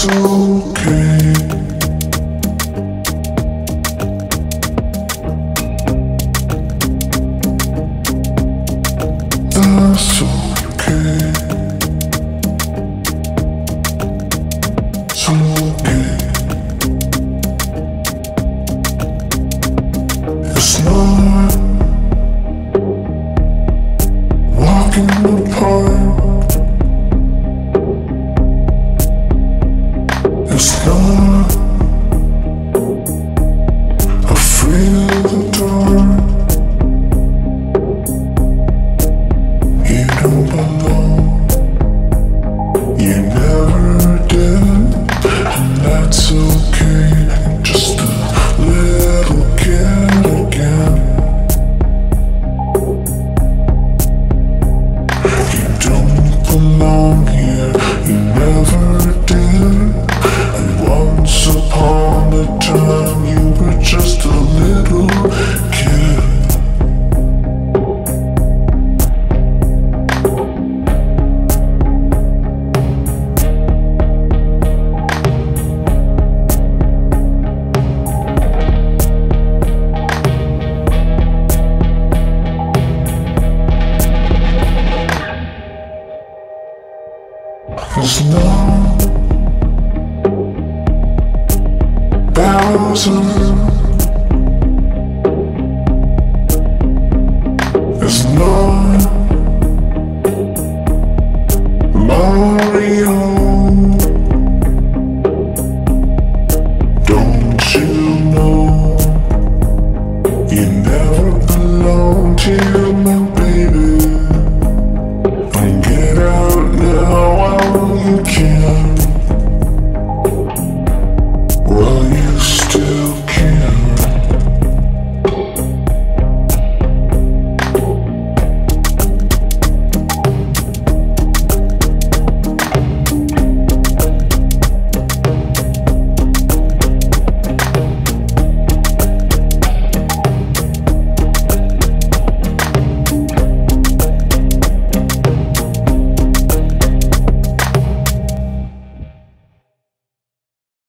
that's okay. That's okay. It's okay. It's not walking in the park. It's not afraid of the dark. You don't belong. You never did, and that's okay. Just a little kid again. You don't belong here. You never did. And once upon a time, you were just a little kid. There's no Bowser. There's no Mario. Don't you know you never belonged here, my baby? And get out now while you can.